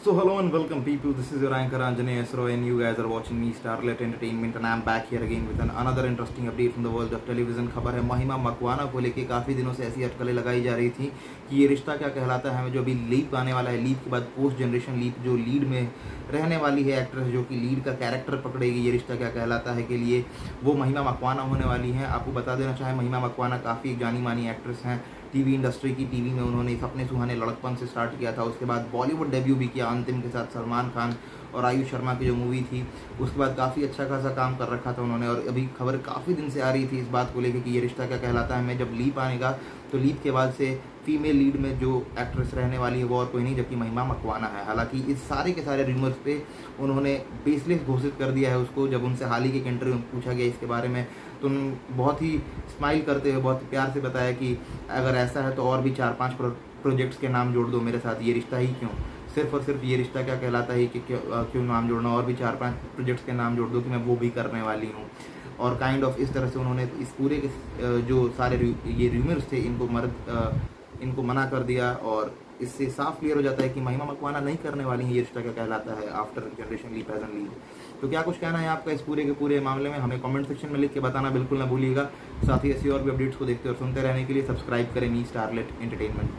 So hello and welcome people, this is your anchor Anjane Esro and you guys are watching me Starlet Entertainment and I am back here again with another interesting update from the world of television। खबर है महिमा मकवाना को लेके काफ़ी दिनों से ऐसी अटकलें लगाई जा रही थी कि ये रिश्ता क्या कहलाता है, जो अभी लीप आने वाला है, लीप के बाद पोस्ट जनरेशन लीप जो लीड में रहने वाली है एक्ट्रेस जो कि लीड का कैरेक्टर पकड़ेगी ये रिश्ता क्या कहलाता है के लिए वो महिमा मकवाना होने वाली हैं। आपको बता देना चाहे महिमा मकवाना काफ़ी जानी मानी एक्ट्रेस हैं टीवी इंडस्ट्री की। टीवी में उन्होंने सपने सुहाने लड़कपन से स्टार्ट किया था, उसके बाद बॉलीवुड डेब्यू भी किया अंतिम के साथ सलमान खान और आयुष शर्मा की जो मूवी थी, उसके बाद काफ़ी अच्छा खासा काम कर रखा था उन्होंने। और अभी खबर काफ़ी दिन से आ रही थी इस बात को लेकर कि ये रिश्ता क्या कहलाता है। मैं जब लीप आएगा तो लीप के बाद से फीमेल लीड में जो एक्ट्रेस रहने वाली है वो और कोई नहीं जबकि महिमा मकवाना है। हालांकि इस सारे के सारे रूमर्स पे उन्होंने बेसलेस घोषित कर दिया है उसको। जब उनसे हाल ही के इंटरव्यू में पूछा गया इसके बारे में तो उन्होंने बहुत ही स्माइल करते हुए बहुत प्यार से बताया कि अगर ऐसा है तो और भी 4-5 प्रोजेक्ट्स के नाम जोड़ दो मेरे साथ, ये रिश्ता ही क्यों, सिर्फ और सिर्फ ये रिश्ता क्या कहलाता है कि क्यों नाम जोड़ना, और भी 4-5 प्रोजेक्ट्स के नाम जोड़ दो कि मैं वो भी करने वाली हूँ। और काइंड ऑफ इस तरह से उन्होंने इस पूरे के जो सारे ये रूमर्स थे इनको मना कर दिया। और इससे साफ क्लियर हो जाता है कि महिमा मकवाना नहीं करने वाली है ये रिश्ता Kya Kehlata Hai after generation leap as an lead. तो क्या कुछ कहना है आपका इस पूरे के पूरे मामले में, हमें कमेंट सेक्शन में लिख के बताना बिल्कुल ना भूलिएगा। साथ ही ऐसी और भी अपडेट्स को देखते और सुनते रहने के लिए सब्सक्राइब करें मी स्टारलेट एंटरटेनमेंट।